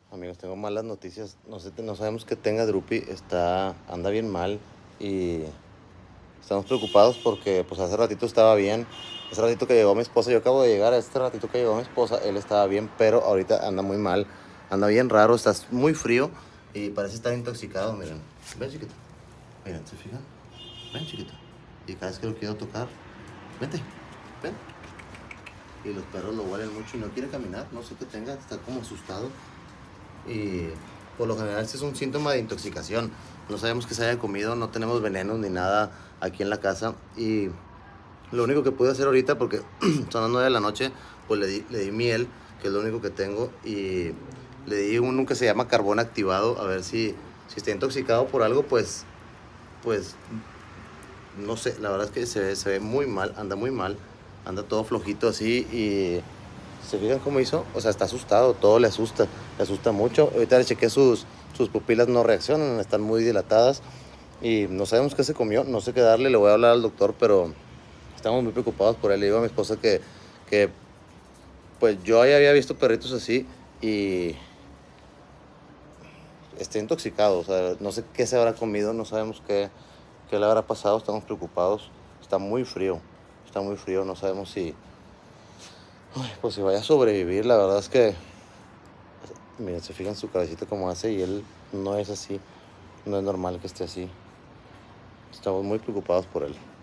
Amigos, tengo malas noticias. No sabemos qué tenga Drupi. Anda bien mal y estamos preocupados porque pues hace ratito estaba bien. Hace ratito que llegó mi esposa, yo acabo de llegar, este ratito que llegó mi esposa, él estaba bien, pero ahorita anda muy mal. Anda bien raro, está muy frío y parece estar intoxicado, miren. Ven, chiquito. Miren, ¿se fijan? Ven, chiquito. Y cada vez que lo quiero tocar, vente, ven. Y los perros lo huelen mucho y no quiere caminar, no sé qué tenga, está como asustado. Y por lo general este es un síntoma de intoxicación. No sabemos qué se haya comido, no tenemos venenos ni nada aquí en la casa. Y lo único que pude hacer ahorita, porque son las 9 de la noche, pues le di miel, que es lo único que tengo. Y le di uno que se llama carbón activado, a ver si está intoxicado por algo, pues no sé, la verdad es que se ve muy mal, anda muy mal. Anda todo flojito así y ¿se fijan cómo hizo? O sea, está asustado, todo le asusta mucho. Ahorita le chequé sus pupilas, no reaccionan, están muy dilatadas y no sabemos qué se comió, no sé qué darle, le voy a hablar al doctor, pero estamos muy preocupados por él. Le digo a mi esposa que pues yo ya había visto perritos así y está intoxicado, o sea, no sé qué se habrá comido, no sabemos qué le habrá pasado, estamos preocupados. Está muy frío, no sabemos pues si vaya a sobrevivir. La verdad es que miren, se fijan su cabecita como hace y él no es así. No es normal que esté así. Estamos muy preocupados por él.